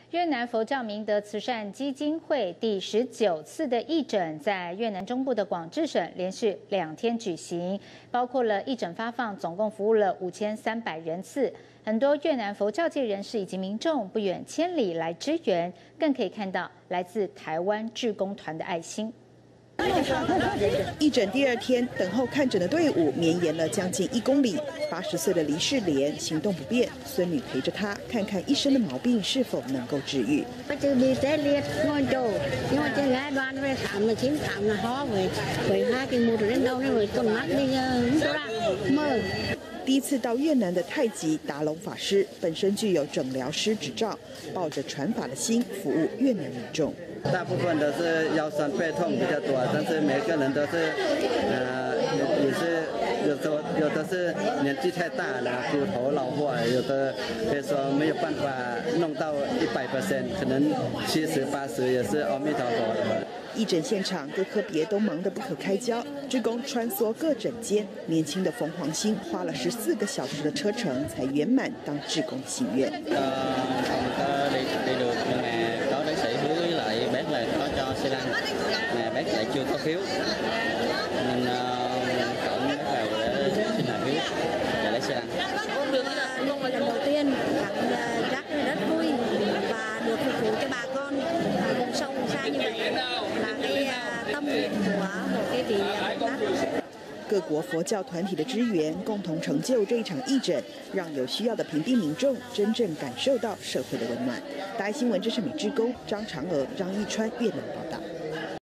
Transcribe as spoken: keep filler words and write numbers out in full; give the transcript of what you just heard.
越南佛教明德慈善基金会第十九次的义诊在越南中部的广治省连续两天举行，包括了义诊发放，总共服务了五千三百人次。很多越南佛教界人士以及民众不远千里来支援，更可以看到来自台湾志工团的爱心。 义诊第二天，等候看诊的队伍绵延了将近一公里。八十岁的黎世莲行动不便，孙女陪着她看看医生的毛病是否能够治愈。第一次到越南的太极达龙法师本身具有诊疗师执照，抱着传法的心服务越南民众。 大部分都是腰酸背痛比较多，但是每个人都是，呃，也是有时候有的是年纪太大了，骨头老化，有的可以说没有办法弄到一百 percent， 可能七十八十也是阿弥陀佛。 义诊现场各科别都忙得不可开交，志工穿梭各诊间，年轻的冯黄兴花了十四个小时的车程才圆满当志工的心愿。 xe lăn mà bác lại chưa có phiếu nên chọn bắt đầu để xin làm phiếu và lấy xe lăn. Luôn là lần đầu tiên cảm giác rất vui và được phục vụ cho bà con vùng sâu vùng xa như vậy là cái tâm nguyện của một cái vị Bồ Tát. 各国佛教团体的支援，共同成就这一场义诊，让有需要的平地民众真正感受到社会的温暖。大爱新闻，这是美志工张长娥、张义川越南报道。